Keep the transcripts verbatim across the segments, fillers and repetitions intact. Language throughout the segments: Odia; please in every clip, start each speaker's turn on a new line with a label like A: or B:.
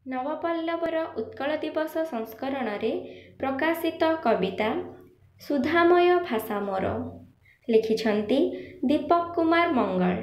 A: ନବପଲ୍ଲବର ଉତ୍କଳ ଦିବସ ସଂସ୍କରଣରେ ପ୍ରକାଶିତ କବିତା ସୁଧାମୟ ଭାଷା ମୋର। ଲେଖିଛନ୍ତି ଦୀପକ କୁମାର ମଙ୍ଗଳ।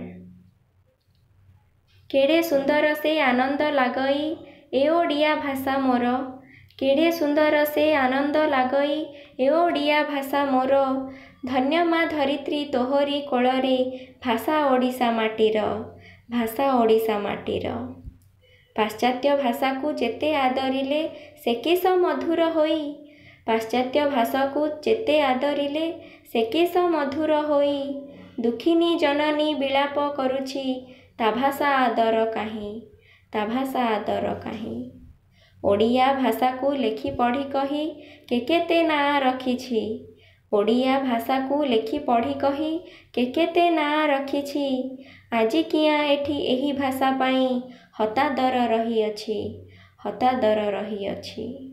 A: କେଡ଼େ ସୁନ୍ଦର ସେ ଆନନ୍ଦ ଲାଗଇ ଏ ଓଡ଼ିଆ ଭାଷା ମୋର। କେଡ଼େ ସୁନ୍ଦର ସେ ଆନନ୍ଦ ଲାଗଇ ଏ ଓଡ଼ିଆ ଭାଷା ମୋର। ଧନ୍ୟ ମା ଧରିତ୍ରୀ ତୋହରି କୋଳରେ ଭାଷା ଓଡ଼ିଶା ମାଟିର, ଭାଷା ଓଡ଼ିଶା ମାଟିର। ପାଶ୍ଚାତ୍ୟ ଭାଷାକୁ ଯେତେ ଆଦରିଲେ ସେ କିସ ମଧୁର ହୋଇ। ପାଶ୍ଚାତ୍ୟ ଭାଷାକୁ ଯେତେ ଆଦରିଲେ ସେ କିସ ମଧୁର ହୋଇ। ଦୁଃଖିନୀ ଜନନୀ ବିଳାପ କରୁଛି ତା ଭାଷା ଆଦର କାହିଁ, ତା ଭାଷା ଆଦର କାହିଁ। ଓଡ଼ିଆ ଭାଷାକୁ ଲେଖି ପଢ଼ି କହି କେ କେତେ ନାଁ ରଖିଛି। ଓଡ଼ିଆ ଭାଷାକୁ ଲେଖି ପଢ଼ି କହି କେ କେତେ ନାଁ ରଖିଛି। ଆଜି କିଆଁ ଏଠି ଏହି ଭାଷା ପାଇଁ ହତାଦର ରହିଅଛି, ହତାଦର ରହିଅଛି।